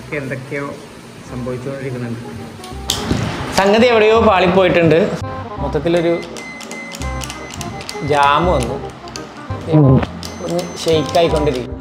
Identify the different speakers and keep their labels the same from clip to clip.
Speaker 1: എന്തൊക്കെയോ സംഭവിച്ചുകൊണ്ടിരിക്കുന്നുണ്ട്. സംഗതി എവിടെയോ പാളിപ്പോയിട്ടുണ്ട്. മൊത്തത്തിലൊരു ജാം വന്നു, ഒന്ന് ഷെയ്ക്കായിക്കൊണ്ടിരിക്കും.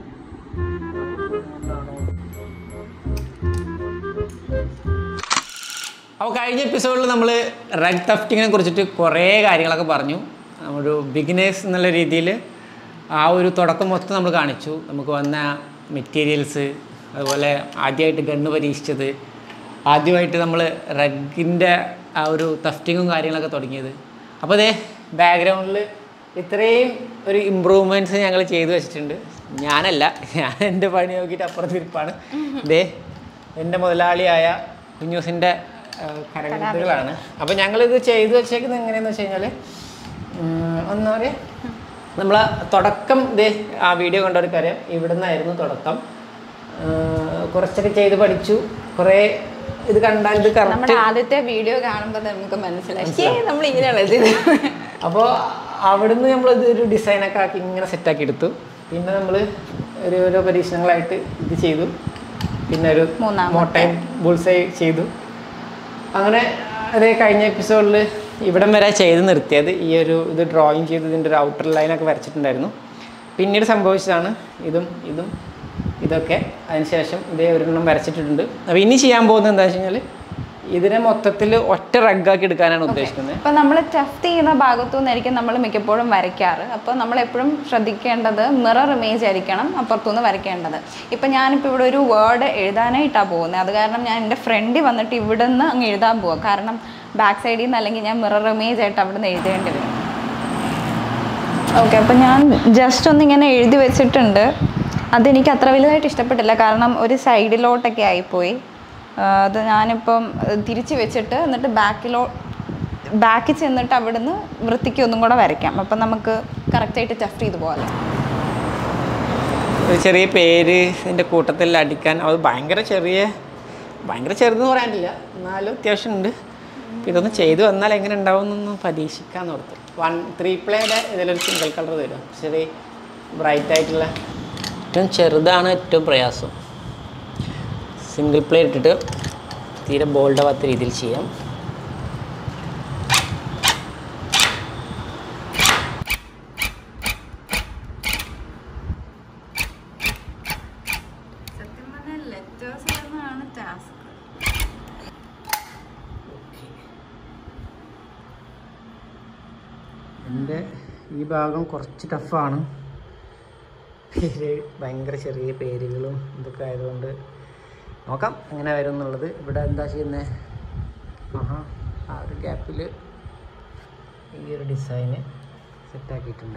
Speaker 1: അപ്പോൾ കഴിഞ്ഞ എപ്പിസോഡിൽ നമ്മൾ റഗ് തഫ്റ്റിങ്ങിനെ കുറിച്ചിട്ട് കുറേ കാര്യങ്ങളൊക്കെ പറഞ്ഞു. ഒരു ബിഗിനേഴ്സ് എന്നുള്ള രീതിയിൽ ആ ഒരു തുടക്കം മൊത്തം നമ്മൾ കാണിച്ചു. നമുക്ക് വന്ന മെറ്റീരിയൽസ്, അതുപോലെ ആദ്യമായിട്ട് ഗണ്ണ് പരീക്ഷിച്ചത്, ആദ്യമായിട്ട് നമ്മൾ റഗിൻ്റെ ആ ഒരു തഫ്റ്റിങ്ങും കാര്യങ്ങളൊക്കെ തുടങ്ങിയത്. അപ്പോൾ അതേ ബാക്ക്ഗ്രൗണ്ടിൽ ഇത്രയും ഒരു ഇമ്പ്രൂവ്മെൻറ്റ്സ് ഞങ്ങൾ ചെയ്തു വെച്ചിട്ടുണ്ട്. ഞാനല്ല, ഞാൻ എൻ്റെ പണി നോക്കിയിട്ട് അപ്പുറത്തിരിപ്പാണ്. ഇതേ എൻ്റെ മുതലാളിയായ കുഞ്ഞൂസിൻ്റെ കരകൃത്തുകളാണ്. അപ്പോൾ ഞങ്ങളിത് ചെയ്തു വെച്ചേക്കുന്നത് എങ്ങനെയാണെന്ന് വെച്ച് കഴിഞ്ഞാൽ, എന്താ പറയുക, നമ്മൾ തുടക്കം ഇതേ ആ വീഡിയോ കണ്ടവർക്കറിയാം, ഇവിടെ നിന്നായിരുന്നു തുടക്കം. കുറച്ചൊക്കെ ചെയ്ത് പഠിച്ചു. കുറേ ഇത് കണ്ടാൽ ഇത് കറക്റ്റ്
Speaker 2: ആദ്യത്തെ വീഡിയോ കാണുമ്പോൾ നമുക്ക് മനസ്സിലായി നമ്മൾ ഇങ്ങനെയാണ് ചെയ്തത്. അപ്പോൾ
Speaker 1: അവിടുന്ന് നമ്മളിത് ഒരു ഡിസൈനൊക്കെ ആക്കി ഇങ്ങനെ സെറ്റാക്കി എടുത്തു. പിന്നെ നമ്മൾ ഓരോ പരീക്ഷണങ്ങളായിട്ട് ഇത് ചെയ്തു. പിന്നെ ഒരു മോട്ടൈം ബുൾസൈ ചെയ്തു. അങ്ങനെ അതേ കഴിഞ്ഞ എപ്പിസോഡിൽ ഇവിടം വരെ ചെയ്ത് നിർത്തിയത്. ഈ ഒരു ഇത് ഡ്രോയിങ് ചെയ്ത് ഇതിൻ്റെ ഒരു ഔട്ടർ ലൈനൊക്കെ വരച്ചിട്ടുണ്ടായിരുന്നു. പിന്നീട് സംഭവിച്ചതാണ് ഇതൊക്കെ. അതിനുശേഷം ഇതേ ഒരെണ്ണം വരച്ചിട്ടുണ്ട്. അപ്പോൾ ഇനി ചെയ്യാൻ പോകുന്നത് എന്താണെന്ന് വെച്ച് കഴിഞ്ഞാൽ, ഇതിനെ മൊത്തത്തിൽ ഒറ്റ റഗ്ഗാക്കി എടുക്കാനാണ് ഉദ്ദേശിക്കുന്നത്.
Speaker 2: അപ്പോൾ നമ്മൾ ടഫ്റ്റ് ചെയ്യുന്ന ഭാഗത്തു നിന്നായിരിക്കും നമ്മൾ മിക്കപ്പോഴും വരയ്ക്കാറ്. അപ്പോൾ നമ്മളെപ്പോഴും ശ്രദ്ധിക്കേണ്ടത് മിറർ ഇമേജ് ആയിരിക്കണം അപ്പുറത്തുനിന്ന് വരയ്ക്കേണ്ടത്. ഇപ്പം ഞാനിപ്പോൾ ഇവിടെ ഒരു വേർഡ് എഴുതാനായിട്ടാണ് പോകുന്നത്. അത് കാരണം ഞാൻ എൻ്റെ ഫ്രണ്ടിൽ വന്നിട്ട് ഇവിടെ നിന്ന് അങ്ങ് എഴുതാൻ പോവാം. കാരണം ബാക്ക് സൈഡിൽ നിന്ന് അല്ലെങ്കിൽ ഞാൻ മിറർ ഇമേജ് ആയിട്ട് അവിടെ നിന്ന് എഴുതേണ്ടി വരും. ഓക്കെ, അപ്പോൾ ഞാൻ ജസ്റ്റ് ഒന്നിങ്ങനെ എഴുതി വെച്ചിട്ടുണ്ട്. അതെനിക്ക് അത്ര വലുതായിട്ട് ഇഷ്ടപ്പെട്ടില്ല, കാരണം ഒരു സൈഡിലോട്ടൊക്കെ ആയിപ്പോയി. അത് ഞാനിപ്പം തിരിച്ച് വെച്ചിട്ട് എന്നിട്ട് ബാക്കിൽ ചെന്നിട്ട് അവിടുന്ന് വൃത്തിക്ക് ഒന്നും കൂടെ വരയ്ക്കാം. അപ്പം നമുക്ക് കറക്റ്റായിട്ട് ടഫ്റ്റ് ചെയ്ത് പോകാമല്ലോ.
Speaker 1: ഒരു ചെറിയ പേര് ഇതിൻ്റെ കൂട്ടത്തിൽ അടിക്കാൻ, അത് ഭയങ്കര ചെറുതെന്ന് പറയാനില്ല, എന്നാലും അത്യാവശ്യം ഉണ്ട്. ഇതൊന്ന് ചെയ്തു വന്നാൽ എങ്ങനെ ഉണ്ടാവും എന്നൊന്ന് പരീക്ഷിക്കാമെന്ന് ഓർത്തു. 3 പ്ലേയുടെ ഇതിലൊരു സിംഗിൾ കളർ തരും, ചെറിയ ബ്രൈറ്റ് ആയിട്ടുള്ള. ഏറ്റവും ചെറുതാണ് ഏറ്റവും പ്രയാസം. സിംഗിൾ പ്ലേ ഇട്ടിട്ട് തീരെ ബോൾഡാവാത്ത രീതിയിൽ ചെയ്യാം. എൻ്റെ ഈ ഭാഗം കുറച്ച് ടഫാണ്. ഭയങ്കര ചെറിയ പേരുകളും ഇതൊക്കെ ആയതുകൊണ്ട് നോക്കാം എങ്ങനെ വരും എന്നുള്ളത്. ഇവിടെ എന്താ ചെയ്യുന്നത്, ആ ഒരു ഗ്യാപ്പിൽ ഈ ഒരു ഡിസൈന് സെറ്റാക്കിയിട്ടുണ്ട്.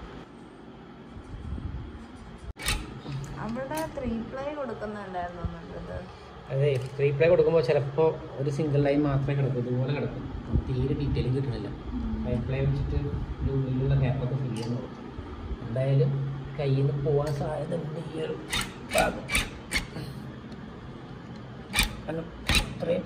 Speaker 2: അവിടെ 3 പ്ലേ കൊടുക്കുന്നുണ്ടായിരുന്നു.
Speaker 1: അതെ, 3 പ്ലേ കൊടുക്കുമ്പോൾ ചിലപ്പോൾ ഒരു സിംഗിൾ ലൈൻ മാത്രമേ കിടക്കൂ, ഇതുപോലെ കിടക്കും. തീരെ ഡീറ്റെയിലും കിട്ടണില്ല. 5 പ്ലേ വെച്ചിട്ട് ഒരു ഉള്ളിലുള്ള ഗ്യാപ്പൊക്കെ ഫില്ല് ചെയ്യാൻ നോക്കും. എന്തായാലും കയ്യിൽ നിന്ന് പോകാൻ സാധ്യത ഉണ്ട് ഈ ഒരു ഭാഗം. കാരണം അത്രയും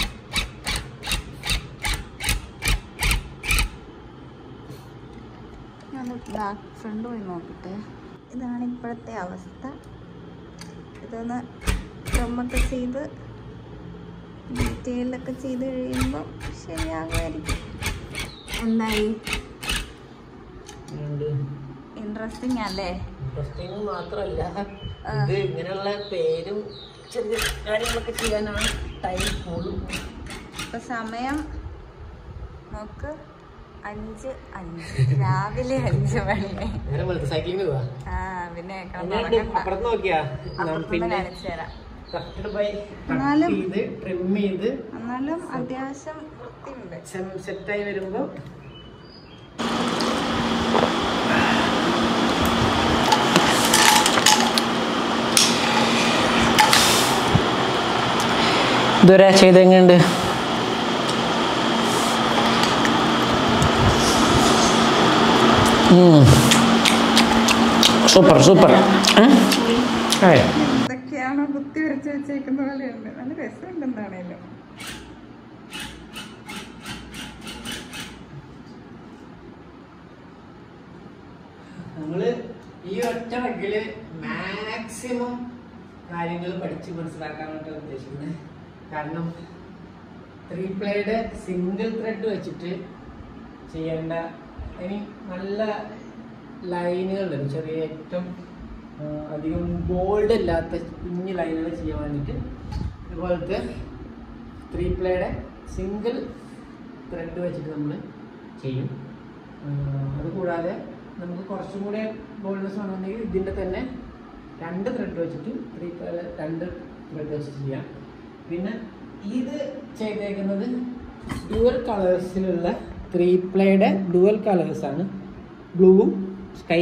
Speaker 2: ഞാൻ ബാക്ക് ഫ്രണ്ട് പോയി നോക്കട്ടെ. ഇതാണ് ഇപ്പോഴത്തെ അവസ്ഥ. ഇതൊന്ന് ക്രമൊക്കെ ചെയ്ത് ഡീറ്റെയിലൊക്കെ ചെയ്ത് കഴിയുമ്പോൾ ശരിയാകുമായിരിക്കും. എന്തായി, ഇൻട്രസ്റ്റിംഗ് അല്ലേ?
Speaker 1: ഇൻട്രസ്റ്റിംഗ് മാത്രമല്ല, ഇത് ഇങ്ങനെയുള്ള പേരും ചെറിയ കാര്യങ്ങളൊക്കെ ചെയ്യാനാണ് ടൈം കൂടുതൽ.
Speaker 2: ഇപ്പം സമയം നോക്ക്, 5:05 രാവിലെ 5 മണി.
Speaker 1: സൈക്ലിംഗ് പോവാ.
Speaker 2: പിന്നെ
Speaker 1: അപ്പുറത്ത് നോക്കിയാ
Speaker 2: കാണിച്ചു തരാം. എന്നാലും അത്യാവശ്യം വൃത്തിയുണ്ട്.
Speaker 1: സെറ്റായി വരുമ്പോൾ ഇതുവരെ ചെയ്തെങ്ങനെയുണ്ട്? Super super.
Speaker 2: എന്തൊക്കെയാണോ കുത്തി വരച്ച് വെച്ചേക്കുന്ന പോലെയുണ്ട്. നല്ല രസമുണ്ട്. എന്താണേലും
Speaker 1: നമ്മള് ഈ ഒറ്റ റഗ്ഗില് മാക്സിമം കാര്യങ്ങൾ പഠിച്ച് മനസ്സിലാക്കാനായിട്ടാണ് ഉദ്ദേശിക്കുന്നത്. കാരണം 3 പ്ലേയുടെ സിംഗിൾ ത്രെഡ് വെച്ചിട്ട് ചെയ്യേണ്ട നല്ല ലൈനുകളുണ്ട്, ചെറിയ ഏറ്റവും അധികം ബോൾഡ് അല്ലാത്ത കുഞ്ഞു ലൈനുകൾ ചെയ്യാൻ വേണ്ടിയിട്ട് ഇതുപോലത്തെ 3 പ്ലേയുടെ സിംഗിൾ ത്രെഡ് വെച്ചിട്ട് നമ്മൾ ചെയ്യും. അതുകൂടാതെ നമുക്ക് കുറച്ചും കൂടെ ബോൾഡ്നെസ് വേണമെന്നുണ്ടെങ്കിൽ ഇതിൻ്റെ തന്നെ 2 ത്രെഡ് വെച്ചിട്ട് 3 പ്ലേയുടെ 2 ത്രെഡ് വെച്ചിട്ട് ചെയ്യാം. പിന്നെ ഇത് ചെയ്തേക്കുന്നത് ഡ്യുവൽ കളേഴ്സിലുള്ള 3 പ്ലേയുടെ ഡ്യുവൽ കളേഴ്സാണ്. ബ്ലൂവും സ്കൈ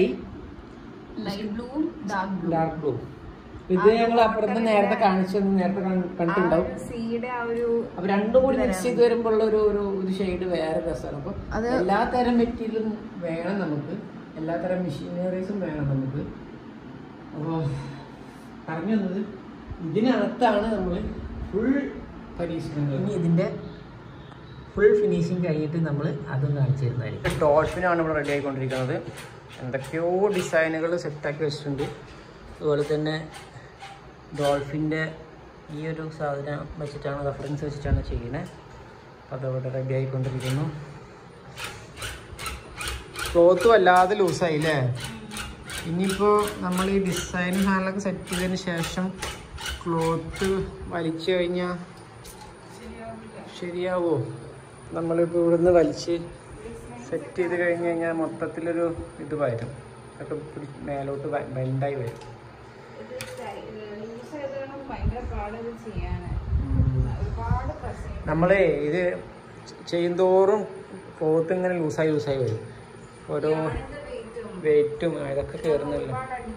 Speaker 1: ഡാർക്ക് ബ്ലൂ. ഇത് ഞങ്ങൾ അപ്പുറത്ത് നേരത്തെ കണ്ടിട്ടുണ്ടാവും. അപ്പൊ രണ്ടും കൂടി മിക്സ് ചെയ്ത് വരുമ്പോൾ ഒരു ഷെയ്ഡ് വേറെ രസമാണ്. അപ്പൊ എല്ലാ തരം മെറ്റീരിയലും വേണം നമുക്ക്, എല്ലാ തരം മെഷീനറീസും വേണം നമുക്ക്. അപ്പോൾ പറഞ്ഞു വന്നത് ഇതിനകത്താണ് നമ്മൾ ഫുൾ പരീക്ഷണങ്ങൾ. ഇനി ഇതിൻ്റെ ഫുൾ ഫിനിഷിങ് കഴിഞ്ഞിട്ട് നമ്മൾ അതും കാണിച്ചു തരുന്നതായിരിക്കും. ഡോൾഫിനാണ് ഇവിടെ റെഡി ആയിക്കൊണ്ടിരിക്കുന്നത്. എന്തൊക്കെയോ ഡിസൈനുകൾ സെറ്റാക്കി വെച്ചിട്ടുണ്ട്. അതുപോലെ തന്നെ ഡോൾഫിൻ്റെ ഈ ഒരു സാധനം വെച്ചിട്ടാണ്, റെഫറൻസ് വെച്ചിട്ടാണ് ചെയ്യുന്നത്. അതവിടെ റെഡി ആയിക്കൊണ്ടിരിക്കുന്നു. ക്ലോത്ത് വല്ലാതെ ലൂസായി അല്ലേ? ഇനിയിപ്പോൾ നമ്മൾ ഈ ഡിസൈനും സാധനങ്ങളൊക്കെ സെറ്റ് ചെയ്തതിന് ശേഷം ക്ലോത്ത് വലിച്ചു കഴിഞ്ഞാൽ ശരിയാവോ? നമ്മളിപ്പോൾ ഇവിടുന്ന് വലിച്ച് സെറ്റ് ചെയ്ത് കഴിഞ്ഞ് കഴിഞ്ഞാൽ മൊത്തത്തിലൊരു ഇത് വരും, ഒക്കെ മേലോട്ട് ബെൻഡായി വരും. നമ്മളെ ഇത് ചെയ്യുന്തോറും ക്ലോത്ത് ഇങ്ങനെ ലൂസായി വരും. ഓരോ വെയിറ്റും ഇതൊക്കെ കയറുന്നില്ല.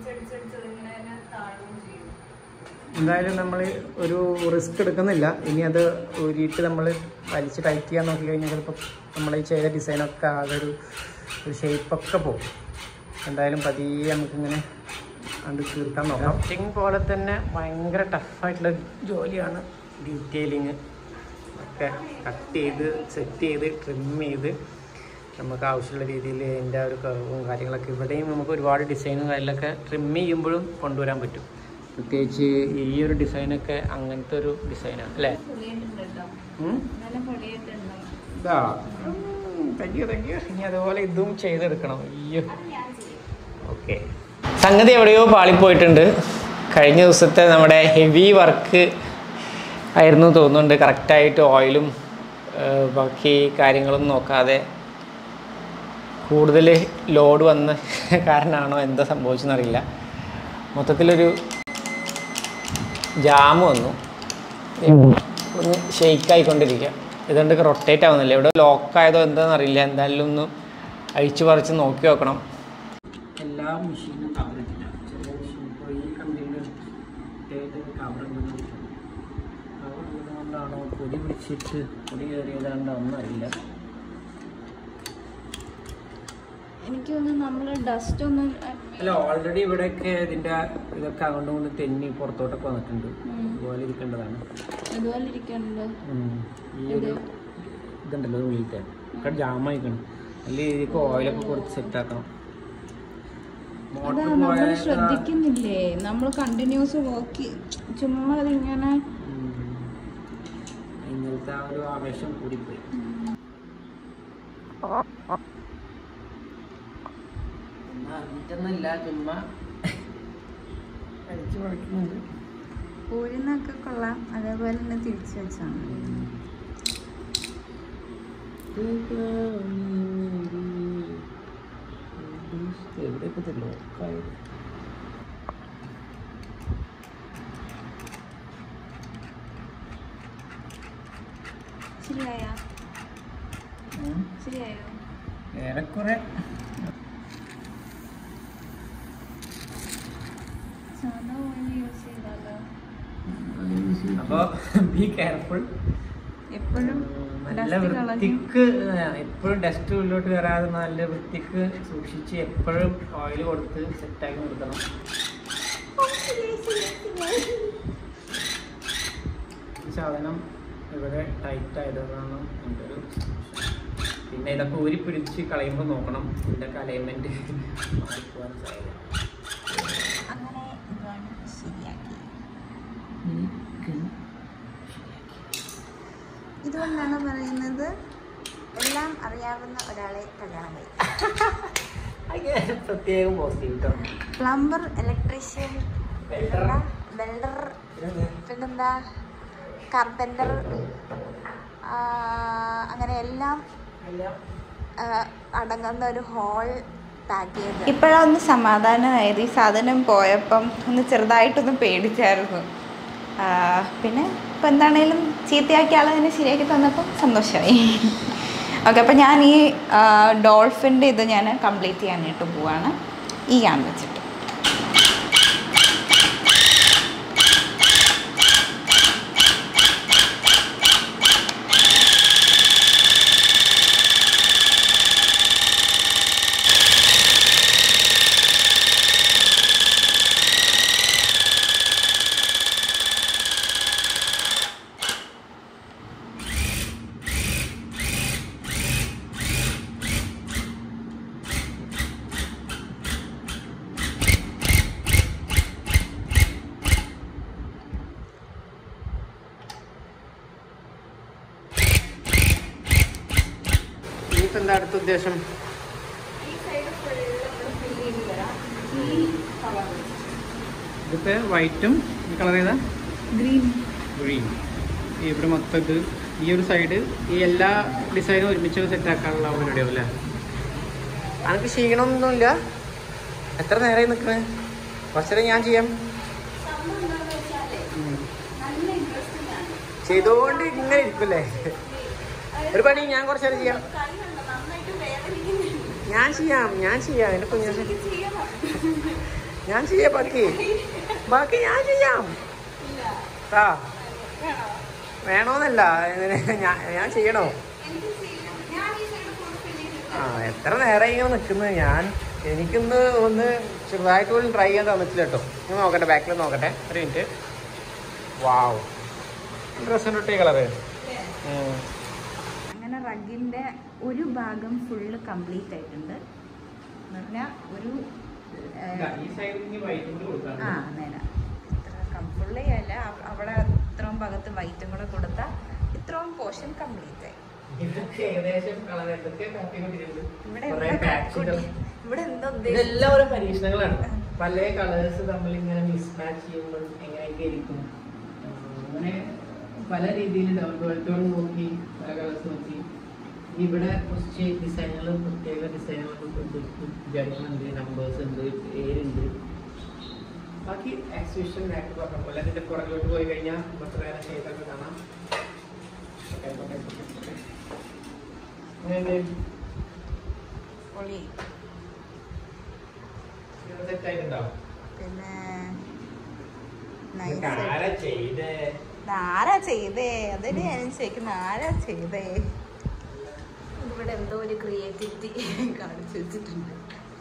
Speaker 1: എന്തായാലും നമ്മൾ ഒരു റിസ്ക് എടുക്കുന്നില്ല. ഇനി അത് ഊരിയിട്ട് നമ്മൾ വലിച്ച് ടൈറ്റ് ചെയ്യാൻ നോക്കി കഴിഞ്ഞാൽ ചിലപ്പോൾ നമ്മൾ ഈ ചെയ്ത ഡിസൈനൊക്കെ ആകെ ഒരു ഷേപ്പൊക്കെ പോകും. എന്തായാലും പതിയെ നമുക്കിങ്ങനെ അത് തീർക്കാൻ നോക്കാം. കട്ടിങ് പോലെ തന്നെ ഭയങ്കര ടഫായിട്ടുള്ള ജോലിയാണ് ഡീറ്റെയിലിങ് ഒക്കെ. കട്ട് ചെയ്ത് സെറ്റ് ചെയ്ത് ട്രിം ചെയ്ത് നമുക്ക് ആവശ്യമുള്ള രീതിയിൽ അതിൻ്റെ ഒരു കർവും കാര്യങ്ങളൊക്കെ ഇവിടെയും നമുക്ക് ഒരുപാട് ഡിസൈനും കാര്യങ്ങളൊക്കെ ട്രിം ചെയ്യുമ്പോഴും കൊണ്ടുവരാൻ പറ്റും. പ്രത്യേകിച്ച് ഈ ഒരു ഡിസൈനൊക്കെ അങ്ങനത്തെ ഒരു ഡിസൈനാണ് അല്ലേ? ഇതാ താങ്ക് യു. ഇനി അതുപോലെ ഇതും ചെയ്തെടുക്കണം. അയ്യോ ഓക്കെ. സംഗതി എവിടെയോ പാളിപ്പോയിട്ടുണ്ട്. കഴിഞ്ഞ ദിവസത്തെ നമ്മുടെ ഹെവി വർക്ക് ആയിരുന്നു തോന്നുന്നുണ്ട്. കറക്റ്റായിട്ട് ഓയിലും ബാക്കി കാര്യങ്ങളും നോക്കാതെ കൂടുതൽ ലോഡ് വന്ന കാരണമാണോ എന്താ സംഭവിച്ചെന്നറിയില്ല. മൊത്തത്തിലൊരു ജാം വന്നു, ഒന്ന് ഷെയ്ക്കായിക്കൊണ്ടിരിക്കുക. ഇതുകൊണ്ട് റൊട്ടേറ്റ് ആവുന്നില്ല. ഇവിടെ ലോക്കായതോ എന്താണെന്നറിയില്ല. എന്തായാലും ഒന്ന് അഴിച്ചു പറിച്ച് നോക്കി നോക്കണം. എല്ലാ മെഷീനും കവറില്ല. ചില മെഷീൻ ഇപ്പോൾ ഈ കമ്പനിയുടെ കവറുള്ളതുകൊണ്ടാണോ പൊടി പിടിച്ചിട്ട് പൊടി കയറിയതാണ്ടോ ഒന്നും അറിയില്ല.
Speaker 2: എനിക്ക് തോന്നുന്നു നമ്മൾ ഡസ്റ്റ് ഒന്നും
Speaker 1: അല്ല, ഓൾറെഡി ഇവിടെയൊക്കെ ഇതിൻ്റെ ഇതൊക്കെ അങ്ങോട്ടും കൊണ്ട് തെന്നി പുറത്തോട്ടൊക്കെ വന്നിട്ടുണ്ട്. ഇതുപോലെ ഇരിക്കേണ്ടതാണ്. ഈ ഒരു ഇതുണ്ടല്ലോ ഉള്ളിലത്തെ ഒക്കെ ജാമായിക്കണം. അല്ലെങ്കിൽ ഇതിലേക്ക് ഓയിലൊക്കെ കുറച്ച് സെറ്റാക്കണം.
Speaker 2: നമ്മൾ ശ്രദ്ധിക്കുന്നില്ലേ? നമ്മൾ കണ്ടിന്യൂസ് നോക്കി ചുമ്മാ അതിങ്ങനെ
Speaker 1: ഇങ്ങനത്തെ ആ ഒരു ആവേശം കൂടിപ്പോയി. അറിഞ്ഞിട്ടൊന്നുമില്ല, ചുമ്മാ അടിച്ചു പറിക്കുന്നുണ്ട്.
Speaker 2: ഊരിന്നൊക്കെ കൊള്ളാം. അതേപോലെ തന്നെ തിരിച്ചു വെച്ചാണ്.
Speaker 1: എവിടെയൊക്കെ ലോക്കായത്?
Speaker 2: ശരിയായോ?
Speaker 1: ഏറെക്കുറെ. അപ്പോൾ ബി കെയർഫുൾ.
Speaker 2: എപ്പോഴും
Speaker 1: നല്ല വൃത്തിക്ക്, എപ്പോഴും ഡസ്റ്റ് ഉള്ളിലോട്ട് കയറാതെ നല്ല വൃത്തിക്ക് സൂക്ഷിച്ച് എപ്പോഴും ഓയിൽ കൊടുത്ത് സെറ്റാക്കി നിർത്തണം. ഈ സാധനം ഇവിടെ ടൈറ്റ് ആയതാണ് എൻ്റെ ഒരു. പിന്നെ ഇതൊക്കെ ഊരി പിടിച്ച് കളയുമ്പോൾ നോക്കണം ഇതിൻ്റെയൊക്കെ അലൈൻമെൻറ്റ് മാറിപ്പോകാൻ സാധ്യത.
Speaker 2: അങ്ങനെ ശരിയാക്കി എന്തുകൊണ്ടാണ് പറയുന്നത്? എല്ലാം അറിയാവുന്ന ഒരാളെ കല്യാണം കഴിക്കും.
Speaker 1: പ്രത്യേകം പോസിറ്റീവ്.
Speaker 2: പ്ലംബർ, ഇലക്ട്രീഷ്യൻ, വെൽഡർ, പിന്നെന്താ കാർപ്പൻ്റർ, അങ്ങനെ എല്ലാം അടങ്ങുന്ന ഒരു ഹോൾ പാക്കേജ്. ഇപ്പോഴൊന്ന് സമാധാനമായത്. ഈ സാധനം പോയപ്പം ഒന്ന് ചെറുതായിട്ടൊന്ന് പേടിച്ചായിരുന്നു. പിന്നെ ഇപ്പം എന്താണേലും ചീത്തയാക്കിയ ആൾ തന്നെ ശരിയാക്കി തന്നപ്പം സന്തോഷമായി. ഓക്കെ, അപ്പം ഞാൻ ഈ ഡോൾഫിൻ്റെ ഇത് ഞാൻ കംപ്ലീറ്റ് ചെയ്യാനായിട്ട് പോവാണ് ഈ യാൺ വെച്ചിട്ട്.
Speaker 1: എന്താ അടുത്ത ഉദ്ദേശം? ഇതിപ്പോ വൈറ്റും ഈ കളർ ഏതാ? ഗ്രീൻ. ഇവിടെ മൊത്തം ഇത് ഈ ഒരു സൈഡ് ഈ എല്ലാ ഡിസൈനും ഒരുമിച്ച് സെറ്റ് ആക്കാനുള്ള പരിപാടിയാവും അല്ലേ? അനക്ക് ക്ഷീണമൊന്നുമില്ല? എത്ര നേരമായി നിൽക്കണേ? കുറച്ചേരം ഞാൻ ചെയ്യാം. ചെയ്തോണ്ട് ഇങ്ങനെ ഇരിക്കില്ലേ? ഒരു പണി ഞാൻ കുറച്ചേരം ചെയ്യാം. ഞാൻ ചെയ്യാം എന്റെ കുഞ്ഞ ഞാൻ ചെയ്യാം. ബാക്കി ഞാൻ ചെയ്യാം. വേണോന്നല്ല, ഞാൻ ചെയ്യണോ? എത്ര നേരം ഇങ്ങനെ നിൽക്കുന്നത്? എനിക്കൊന്ന് ചെറുതായിട്ട് പോലും ട്രൈ ചെയ്യാൻ തന്നിട്ടില്ല കേട്ടോ. ഒന്ന് നോക്കട്ടെ, ബാക്കിൽ നോക്കട്ടെ. ഒരു മിനിറ്റ്. വാവ്, ഡ്രസ്സിൻ്റെ ഒട്ടേ കളറ്.
Speaker 2: അങ്ങനെ റഗിൻ്റെ ഒരു ഭാഗം ഫുള്ള് കംപ്ലീറ്റ് ആയിട്ടുണ്ട്. എന്ന് പറഞ്ഞാൽ ഒരു നേരം ഇത്ര ഫുള്ളേ അല്ല, അവിടെ ഇത്രയും ഭാഗത്ത് വൈറ്റും കൂടെ കൊടുത്താൽ ഇത്രയും പോർഷൻ കംപ്ലീറ്റ് ആയി. ഇവിടെ എന്തോ
Speaker 1: ഇതെല്ലാം ഓരോ പരീക്ഷണങ്ങളാണ്. പല കളേഴ്സ് തമ്മിൽ ഇങ്ങനെ മിസ്മാച്ച് ചെയ്യുമ്പോൾ എങ്ങനെയൊക്കെ ഇരിക്കും, അങ്ങനെ പല രീതിയിൽ ഡൗൺ നോക്കി പല കളേഴ്സ് നോക്കി ഇവിടെ കുറച്ച് ഡിസൈനുകൾ, പ്രത്യേക ഡിസൈനുകളൊക്കെ ജഡ്ജ്മെന്റ്, നമ്പേഴ്സ് ഉണ്ട്, പേരുണ്ട്. ബാക്കി എക്സിബിഷൻ നേരത്തെ പറഞ്ഞ പോലെ അതിന്റെ പുറകിലോട്ട് പോയി കഴിഞ്ഞാൽ മറ്റു വേറെ ചെയ്തൊക്കെ കാണാം. സെറ്റായിട്ടുണ്ടാവും.
Speaker 2: പിന്നെ
Speaker 1: ആരാ
Speaker 2: ചെയ്തേ? അതിന് ഞാൻ ചോദിക്കുന്ന ആരാ ചെയ്തേ? ഇവിടെ എന്തോ ഒരു ക്രിയേറ്റിവിറ്റി കാണിച്ചു വെച്ചിട്ടുണ്ട്.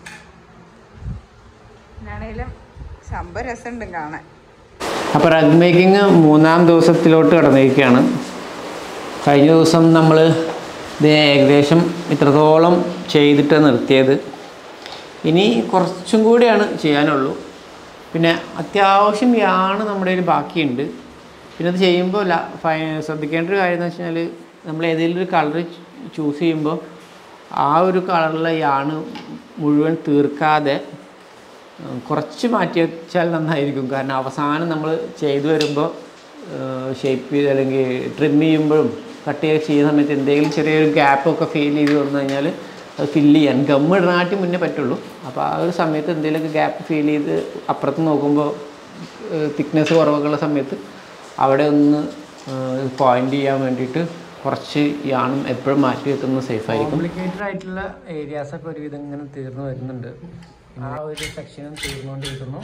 Speaker 2: എന്നാണേലും സംഭവം രസമുണ്ട് കാണാൻ.
Speaker 1: അപ്പോൾ റഗ് മേക്കിംഗ് 3-ാം ദിവസത്തിലോട്ട് കടന്നിരിക്കുകയാണ്. കഴിഞ്ഞ ദിവസം നമ്മൾ ഇത് ഏകദേശം ഇത്രത്തോളം ചെയ്തിട്ട് നിർത്തിയത്. ഇനി കുറച്ചും കൂടിയാണ് ചെയ്യാനുള്ളൂ. പിന്നെ അത്യാവശ്യം യാണ് നമ്മുടെ കയ്യിൽ ബാക്കിയുണ്ട്. പിന്നെ അത് ചെയ്യുമ്പോൾ ശ്രദ്ധിക്കേണ്ട ഒരു കാര്യം എന്ന് വെച്ച് കഴിഞ്ഞാൽ, നമ്മൾ ഏതെങ്കിലും ഒരു കളർ ചൂസ് ചെയ്യുമ്പോൾ ആ ഒരു കളറിലെ യാണ് മുഴുവൻ തീർക്കാതെ കുറച്ച് മാറ്റി വെച്ചാൽ നന്നായിരിക്കും. കാരണം അവസാനം നമ്മൾ ചെയ്തു വരുമ്പോൾ ഷേപ്പ് ചെയ്ത് അല്ലെങ്കിൽ ട്രിം ചെയ്യുമ്പോഴും കട്ട് ചെയ്യുന്ന സമയത്ത് എന്തെങ്കിലും ചെറിയൊരു ഗ്യാപ്പൊക്കെ ഫീൽ ചെയ്ത് വന്നു കഴിഞ്ഞാൽ അത് ഫില്ല് ചെയ്യാൻ ഗമ്മിടാനായിട്ട് മുന്നേ പറ്റുള്ളൂ. അപ്പോൾ ആ ഒരു സമയത്ത് എന്തെങ്കിലുമൊക്കെ ഗ്യാപ്പ് ഫീൽ ചെയ്ത് അപ്പുറത്ത് നോക്കുമ്പോൾ തിക്നെസ് കുറവൊക്കെ ഉള്ള സമയത്ത് അവിടെ ഒന്ന് പോയിൻ്റ് ചെയ്യാൻ വേണ്ടിയിട്ട് കുറച്ച് യാണും എപ്പോഴും മാറ്റി വെക്കുന്നത് സേഫായിരിക്കും. കോംപ്ലിക്കേറ്റഡ് ആയിട്ടുള്ള ഏരിയാസൊക്കെ ഒരുവിധം ഇങ്ങനെ തീർന്നു വരുന്നുണ്ട്. ആ ഒരു സെക്ഷനും തീർന്നുകൊണ്ടിരിക്കുന്നു.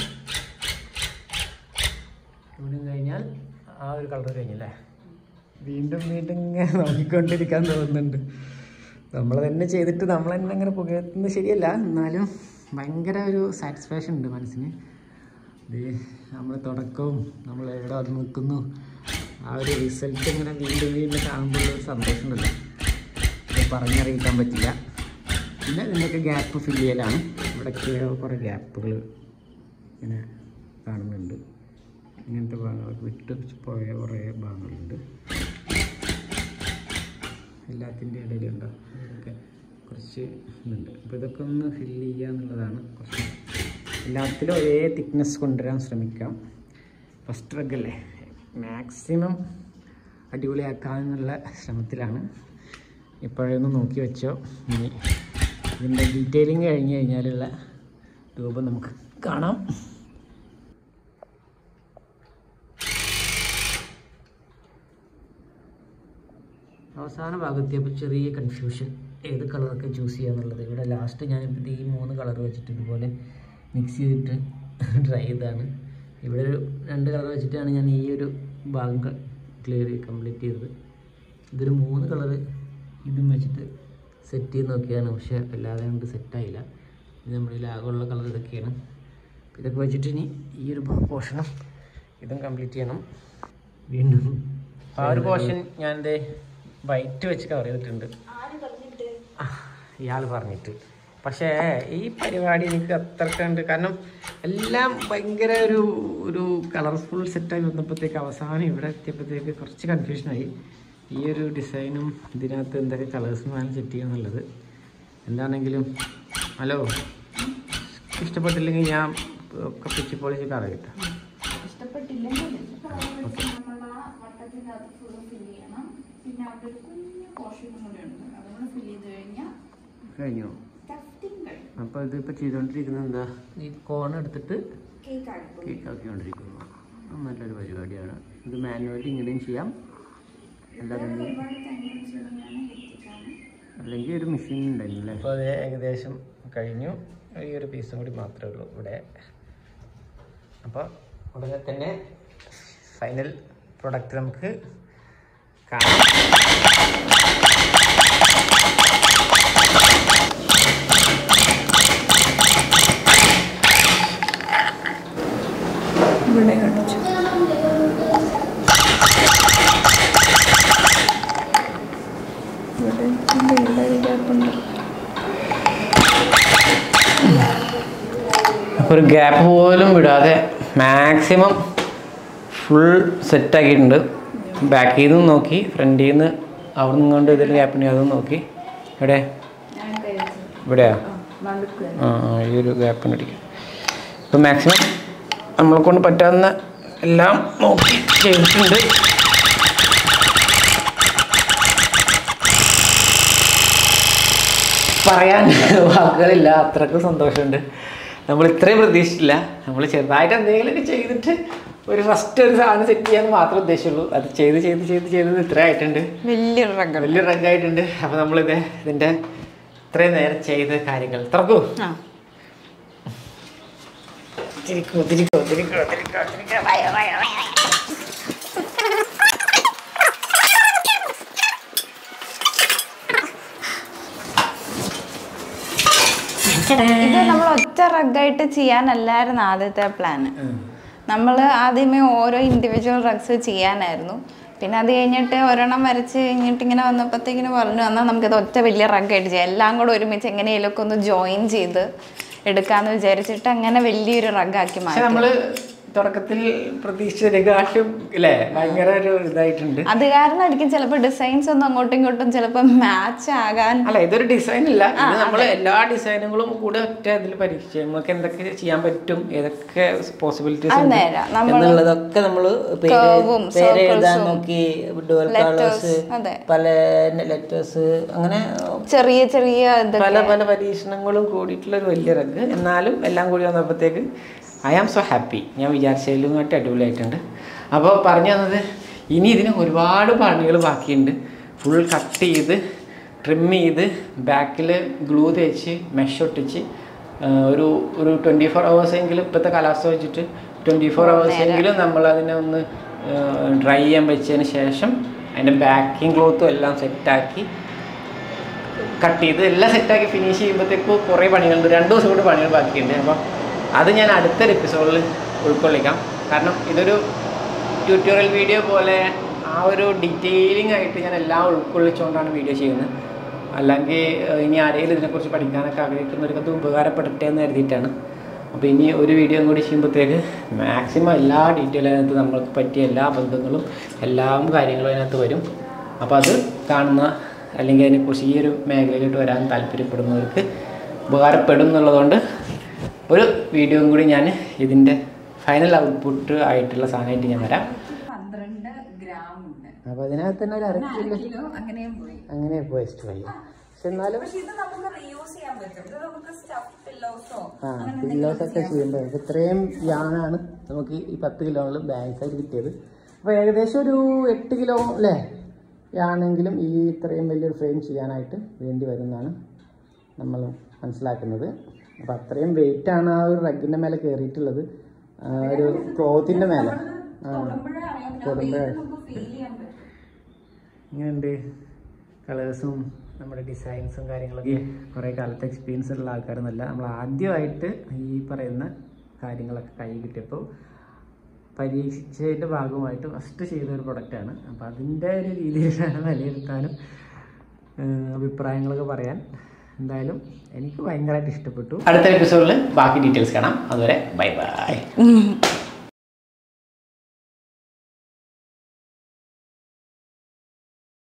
Speaker 1: ഇവിടെ കഴിഞ്ഞാൽ ആ ഒരു കളർ കഴിഞ്ഞല്ലേ? വീണ്ടും ഇങ്ങനെ നോക്കിക്കൊണ്ടിരിക്കാൻ തോന്നുന്നുണ്ട്. നമ്മൾ തന്നെ ചെയ്തിട്ട് നമ്മൾ തന്നെ അങ്ങനെ പുകഴ്ത്തുന്നത് ശരിയല്ല, എന്നാലും ഭയങ്കര ഒരു സാറ്റിസ്ഫാക്ഷൻ ഉണ്ട് മനസ്സിന്. ഇത് നമ്മൾ തുടക്കവും നമ്മൾ എവിടെ അത് നിൽക്കുന്നു ആ ഒരു റിസൾട്ട് ഇങ്ങനെ വീണ്ടും വീണ്ടും കാണുമ്പോൾ ഒരു സന്തോഷമുണ്ടല്ലോ, അത് പറഞ്ഞറിയിക്കാൻ പറ്റില്ല. പിന്നെ ഇതിൻ്റെയൊക്കെ ഗ്യാപ്പ് ഫില്ല് ചെയ്യലാണ്. ഇവിടെയൊക്കെ കുറേ ഗ്യാപ്പുകൾ ഇങ്ങനെ കാണുന്നുണ്ട്. ഇങ്ങനത്തെ ഭാഗങ്ങളൊക്കെ വിട്ട് പോയ കുറേ ഭാഗങ്ങളുണ്ട്. എല്ലാത്തിൻ്റെ ഇടയിലുണ്ടോ ഇതൊക്കെ കുറച്ച് ഇതുണ്ട്. അപ്പോൾ ഇതൊക്കെ ഒന്ന് ഫില്ല് ചെയ്യുക എന്നുള്ളതാണ്. കുറച്ച് എല്ലാത്തിലും ഒരേ തിക്നെസ് കൊണ്ടുവരാൻ ശ്രമിക്കാം. ഫസ്റ്റ് റഗ്ഗല്ലേ, മാക്സിമം അടിപൊളിയാക്കാമെന്നുള്ള ശ്രമത്തിലാണ്. ഇപ്പോഴൊന്ന് നോക്കി വെച്ചോ. ഇനി ഇതിൻ്റെ ഡീറ്റെയിലിങ് കഴിഞ്ഞ് കഴിഞ്ഞാലുള്ള രൂപം നമുക്ക് കാണാം. അവസാന ഭാഗത്തെപ്പോൾ ചെറിയ കൺഫ്യൂഷൻ ഏത് കളറൊക്കെ ചൂസ് ചെയ്യുക എന്നുള്ളത്. ഇവിടെ ലാസ്റ്റ് ഞാനിപ്പോൾ ഈ 3 കളർ വെച്ചിട്ട് ഇതുപോലെ മിക്സ് ചെയ്തിട്ട് ട്രൈ ചെയ്തതാണ്. ഇവിടെ ഒരു 2 കളർ വെച്ചിട്ടാണ് ഞാൻ ഈ ഒരു ഭാഗം കംപ്ലീറ്റ് ചെയ്തത്. ഇതൊരു 3 കളറ് ഇതും വെച്ചിട്ട് സെറ്റ് ചെയ്ത് നോക്കിയതാണ്. പക്ഷേ അല്ലാതെ കൊണ്ട് സെറ്റായില്ല. ഇത് നമ്മുടെ ആകെയുള്ള കളർ ഇതൊക്കെയാണ്. ഇതൊക്കെ വെച്ചിട്ട് ഇനി ഈ ഒരു പോർഷനും ഇതും കംപ്ലീറ്റ് ചെയ്യണം. വീണ്ടും ആ ഒരു പോർഷൻ ഞാൻ എൻ്റെ വൈറ്റ് വെച്ച് കവർ ചെയ്തിട്ടുണ്ട്, ഇയാൾ പറഞ്ഞിട്ട്. പക്ഷേ ഈ പരിപാടി എനിക്ക് അത്ര കണ്ട്, കാരണം എല്ലാം ഭയങ്കര ഒരു കളർഫുൾ സെറ്റായി വന്നപ്പോഴത്തേക്ക് അവസാനം ഇവിടെ എത്തിയപ്പോഴത്തേക്ക് കുറച്ച് കൺഫ്യൂഷനായി. ഈ ഒരു ഡിസൈനും ഇതിനകത്ത് എന്തൊക്കെ കളേഴ്സ് വേണം സെറ്റ് ചെയ്യുന്നുള്ളത്. എന്താണെങ്കിലും ഹലോ, ഇഷ്ടപ്പെട്ടില്ലെങ്കിൽ ഞാൻ ഒക്കെ പിച്ചി പൊളിച്ച് കളർ കിട്ടാം. കഴിഞ്ഞു. അപ്പോൾ ഇതിപ്പോൾ ചെയ്തുകൊണ്ടിരിക്കുന്നത് എന്താ, ഈ കോൺ എടുത്തിട്ട് കേക്ക് ആക്കിക്കൊണ്ടിരിക്കുന്നു. നല്ലൊരു പരിപാടിയാണ്. ഇത് മാനുവലി ഇങ്ങനെയും ചെയ്യാം, അല്ലെങ്കിൽ ഒരു മെഷീൻ ഉണ്ടല്ലേ. അപ്പോൾ അത് ഏകദേശം കഴിഞ്ഞു. ഈ ഒരു പീസും കൂടി മാത്രമേ ഉള്ളൂ ഇവിടെ. അപ്പോൾ ഉടനെ തന്നെ ഫൈനൽ പ്രൊഡക്റ്റ് നമുക്ക് കാണാം.
Speaker 2: ഇവിടെ കാണിച്ചു. അപ്പോൾ ഒരു
Speaker 1: ഗ്യാപ്പ് പോലും വിടാതെ മാക്സിമം ഫുൾ സെറ്റാക്കിയിട്ടുണ്ട്. ബാക്കിൽ നിന്നും നോക്കി, ഫ്രണ്ടിൽ നിന്ന് അവിടെ നിന്ന് കൊണ്ട് ഇതിൽ ഗ്യാപ്പിന് അതും നോക്കി. എവിടെ ഇവിടെയാ? ഈ ഒരു ഗ്യാപ്പിന് അടിക്കും. അപ്പോൾ മാക്സിമം നമ്മളെ കൊണ്ട് പറ്റാവുന്ന എല്ലാം നോക്കി ചെയ്തിട്ടുണ്ട്. പറയാൻ വാക്കുകളില്ല, അത്രയ്ക്ക് സന്തോഷമുണ്ട്. നമ്മൾ ഇത്രയും പ്രതീക്ഷിച്ചില്ല. നമ്മൾ ചെറുതായിട്ട് എന്തെങ്കിലുമൊക്കെ ചെയ്തിട്ട് ഒരു ഫസ്റ്റ് ഒരു സാധനം സെറ്റ് ചെയ്യാൻ മാത്രമേ ഉദ്ദേശിച്ചുള്ളൂ. അത് ചെയ്ത് ഇത്ര ആയിട്ടുണ്ട്, വലിയൊരു റഗ്ഗായിട്ടുണ്ട്. അപ്പോൾ ഇതിൻ്റെ ഇത്രയും നേരം ചെയ്ത കാര്യങ്ങൾ തുറക്കൂ.
Speaker 2: ഇത് നമ്മൾ ഒറ്റ റഗ്ഗായിട്ട് ചെയ്യാനല്ലായിരുന്നു ആദ്യത്തെ പ്ലാന്. നമ്മൾ ആദ്യമേ ഓരോ ഇൻഡിവിജ്വൽ റഗ്സ് ചെയ്യാനായിരുന്നു. പിന്നെ അത് കഴിഞ്ഞിട്ട് ഒരെണ്ണം വരച്ച് കഴിഞ്ഞിട്ട് ഇങ്ങനെ വന്നപ്പോഴത്തേക്കിന് പറഞ്ഞു, എന്നാൽ നമുക്കിത് ഒറ്റ വലിയ റഗ്ഗായിട്ട് ചെയ്യാം, എല്ലാം കൂടെ ഒരുമിച്ച് എങ്ങനെയെങ്കിലുമൊക്കെ ഒന്ന് ജോയിൻ ചെയ്ത് എടുക്കാമെന്ന് വിചാരിച്ചിട്ട് അങ്ങനെ വലിയൊരു റഗ്ഗാക്കി മാറ്റി.
Speaker 1: നമ്മൾ തുടക്കത്തിൽ പ്രതീക്ഷിച്ചതിനെക്കാട്ടും അല്ലേ ഭയങ്കര ഒരു ഇതായിട്ടുണ്ട്.
Speaker 2: അത് കാരണമായിരിക്കും ചിലപ്പോൾ ഡിസൈൻസ് ഒന്നും അങ്ങോട്ടും ഇങ്ങോട്ടും ചിലപ്പോൾ മാച്ച് ആകാൻ.
Speaker 1: അല്ല, ഇതൊരു ഡിസൈൻ ഇല്ല, ഇത് നമ്മൾ എല്ലാ ഡിസൈനുകളും കൂടെ ഒറ്റ ഇതിൽ പരീക്ഷിച്ചു നമുക്ക് എന്തൊക്കെ ചെയ്യാൻ പറ്റും, ഏതൊക്കെ പോസിബിലിറ്റീസ് എന്നുള്ളതൊക്കെ നമ്മൾ പേര് എഴുതാൻ നോക്കി. ഡുവൽ കളേഴ്സ്, പല ലെറ്റേഴ്സ്, അങ്ങനെ
Speaker 2: ചെറിയ ചെറിയ
Speaker 1: പല പരീക്ഷണങ്ങളും കൂടിയിട്ടുള്ള ഒരു വലിയ റഗ്. എന്നാലും എല്ലാം കൂടി വന്നപ്പോഴത്തേക്ക് ഐ ആം സോ ഹാപ്പി. ഞാൻ വിചാരിച്ചതിലും കാട്ടി അടിപൊളിയായിട്ടുണ്ട്. അപ്പോൾ പറഞ്ഞു തന്നത്, ഇനി ഇതിന് ഒരുപാട് പണികൾ ബാക്കിയുണ്ട്. ഫുൾ കട്ട് ചെയ്ത് ട്രിം ചെയ്ത് ബാക്കിൽ ഗ്ലൂ തേച്ച് മെഷ് ഒട്ടിച്ച് ഒരു 24 hours എങ്കിലും, ഇപ്പോഴത്തെ കാലാവസ്ഥ വെച്ചിട്ട് 24 hours എങ്കിലും നമ്മൾ അതിനെ ഒന്ന് ഡ്രൈ ചെയ്യാൻ വെച്ചതിന് ശേഷം അതിൻ്റെ ബാക്കിങ് ക്ലോത്തും എല്ലാം സെറ്റാക്കി കട്ട് ചെയ്ത് എല്ലാം സെറ്റാക്കി ഫിനിഷ് ചെയ്യുമ്പോഴത്തേക്കും കുറേ പണികളുണ്ട്. 2 ദിവസം കൂടി പണികൾ ബാക്കിയുണ്ട്. അപ്പം അത് ഞാൻ അടുത്തൊരു എപ്പിസോഡിൽ ഉൾക്കൊള്ളിക്കാം. കാരണം ഇതൊരു ട്യൂട്ടോറിയൽ വീഡിയോ പോലെ ആ ഒരു ഡീറ്റെയിലിംഗ് ആയിട്ട് ഞാൻ എല്ലാം ഉൾക്കൊള്ളിച്ചുകൊണ്ടാണ് വീഡിയോ ചെയ്യുന്നത്. അല്ലെങ്കിൽ ഇനി ആരെങ്കിലും ഇതിനെക്കുറിച്ച് പഠിക്കാനൊക്കെ ആഗ്രഹിക്കുന്നവർക്കത് ഉപകാരപ്പെടട്ടെ എന്ന് കരുതിയിട്ടാണ്. അപ്പോൾ ഇനി ഒരു വീഡിയോ കൂടി ചെയ്യുമ്പോഴത്തേക്ക് മാക്സിമം എല്ലാ ഡീറ്റെയിൽ അതിനകത്ത് നമ്മൾക്ക് പറ്റിയ എല്ലാ ബന്ധങ്ങളും എല്ലാം കാര്യങ്ങളും അതിനകത്ത് വരും. അപ്പോൾ അത് കാണുന്ന അല്ലെങ്കിൽ അതിനെക്കുറിച്ച് ഈ ഒരു മേഖലയിലോട്ട് വരാൻ താല്പര്യപ്പെടുന്നവർക്ക് ഉപകാരപ്പെടും എന്നുള്ളതുകൊണ്ട് ഒരു വീഡിയോയും കൂടി ഞാൻ ഇതിൻ്റെ ഫൈനൽ ഔട്ട്പുട്ട് ആയിട്ടുള്ള സാധനമായിട്ട് ഞാൻ വരാം.
Speaker 2: 12 gram ഉണ്ട്.
Speaker 1: അപ്പോൾ അതിനകത്ത് തന്നെ ഒരു 1/2 കിലോ അങ്ങനെ വേസ്റ്റ് വയ്യ. പക്ഷെ എന്നാലും പില്ലോസൊക്കെ ചെയ്യുമ്പോൾ ഇത്രയും യാണാണ് നമുക്ക് ഈ 10 കിലോകൾ ബാങ്ക് സൈഡ് കിട്ടിയത്. അപ്പോൾ ഏകദേശം ഒരു 8 കിലോ അല്ലേ യാണെങ്കിലും ഈ ഇത്രയും വലിയൊരു ഫ്രെയിം ചെയ്യാനായിട്ട് വേണ്ടി വരുന്നതാണ് നമ്മൾ മനസ്സിലാക്കുന്നത്. അപ്പോൾ അത്രയും വെയിറ്റാണ് ആ ഒരു റഗ്ഗിൻ്റെ മേലെ കയറിയിട്ടുള്ളത്, ഒരു ക്ലോത്തിൻ്റെ മേലെ. ഇങ്ങനെയുണ്ട് കളേഴ്സും നമ്മുടെ ഡിസൈൻസും കാര്യങ്ങളൊക്കെ. കുറേ കാലത്തെ എക്സ്പീരിയൻസ് ഉള്ള ആൾക്കാരൊന്നുമല്ല, നമ്മൾ ആദ്യമായിട്ട് ഈ പറയുന്ന കാര്യങ്ങളൊക്കെ കൈ കിട്ടിയപ്പോൾ പരീക്ഷിച്ചതിൻ്റെ ഭാഗമായിട്ട് ഫസ്റ്റ് ചെയ്തൊരു പ്രൊഡക്റ്റാണ്. അപ്പോൾ അതിൻ്റെ ഒരു രീതിയിലാണ് വിലയിരുത്താനും അഭിപ്രായങ്ങളൊക്കെ പറയാൻ. എന്തായാലും എനിക്ക് ഭയങ്കരമായിട്ട് ഇഷ്ടപ്പെട്ടു. അടുത്ത എപ്പിസോഡിൽ ബാക്കി ഡീറ്റെയിൽസ് കാണാം. അതുവരെ ബൈ ബൈ.